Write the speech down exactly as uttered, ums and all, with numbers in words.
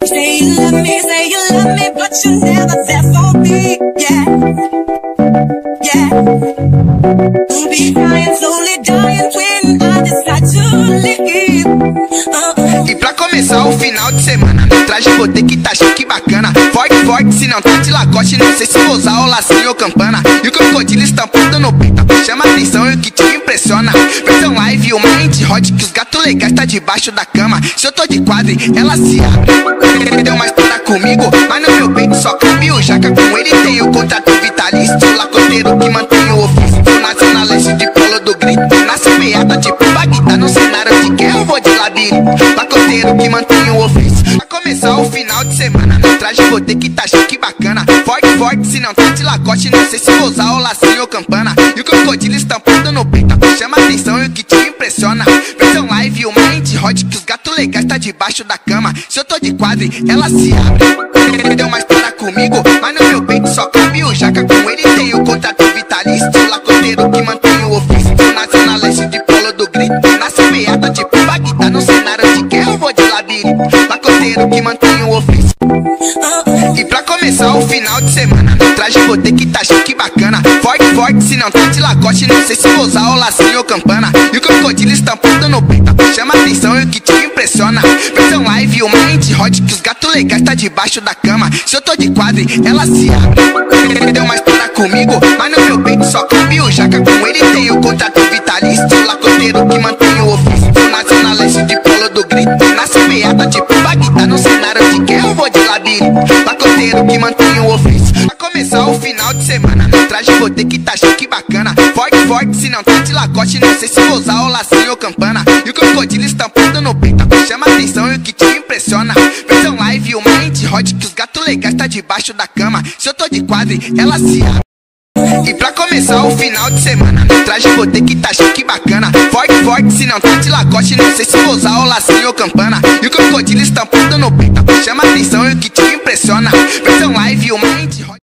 Say you love me, say you love me, but you're never there for me. Yeah, yeah. We'll be dying, slowly dying when I decide to leave. Uh-uh. E pra começar o final de semana, no traje vou ter que tá chique bacana. Forte, forte, se não tá de lacoste, não sei se vou usar o lacinho ou campana. E o crocodilo estampado no peito, chama atenção e o que te impressiona. Versão live, o mind hot, que os gatos legais tá debaixo da cama. Se eu tô de quadre, ela se abre. Deu uma história comigo, mas no meu peito só cabe o jaca. Com ele tem o contrato vitalício, o lacoteiro que mantém o ofício. Na zona leste de polo do grito, na semeada tipo Bagdá. No cenário de guerra eu vou de labirinto, lacoteiro que mantém o ofício. Pra começar o final de semana, no traje vou ter que tá chique bacana. Forte, forte, se não tá de lacoste, não sei se vou usar o lacinho ou campana. E o crocodilo estampado no peito, chama atenção e o que te impressiona. Versão live, o mind hot, que os gatos legais tá debaixo da cama. Se eu tô de quadre, ela se abre. Deu uma história comigo, mas no meu peito só cabe o jaca. Com ele tem o contrato vitalício, o lacoteiro que mantém o ofício. Na zona leste de polo do grito, na semeada tipo Bagdá. No cenário de guerra eu vou de labirinto, lacoteiro que mantém o ofício. E pra começar o final de semana, no traje vou ter que tá chique bacana. Forte, forte, se não tá de lacoste, não sei se vou usar o lacinho ou campana. E o crocodilo estampado no peito, chama atenção e o que te impressiona. Versão live, o mind hot, que os gatos legais tá debaixo da cama. Se eu tô de quadre, ela se abre. Deu uma história comigo, mas no meu peito só cabe o jaca. Com ele tem o contrato vitalício, o lacoteiro que mantém o ofício. Na zona leste de polo do grito, na semeada tipo Bagdá. No cenário de guerra eu vou de labirinto, lacoteiro que mantém o ofício. Pra começar o final de semana, no traje vou ter que tá chique bacana. Forte, forte, se não tá de lacoste, não sei se vou usar o lacinho ou campana. E o crocodilo estampado no peito, chama atenção e o que te impressiona. Versão live, o mind hot, que os gatos legais tá debaixo da cama. Se eu tô de quadre, ela se abre. E pra começar o final de semana, no traje vou ter que tá chique bacana. Forte, forte, se não tá de lacoste, não sei se vou usar o lacinho ou campana. E o crocodilo estampado no peito, chama atenção e o que te impressiona. Versão live, o mind hot.